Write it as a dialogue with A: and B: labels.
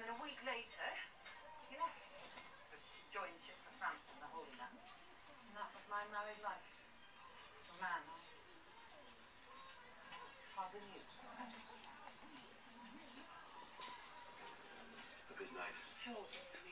A: Then a week later, he left to join ship for France and the Holy Lands. And that was my married life. A man I hardly knew.
B: A good night.
A: Short and sweet.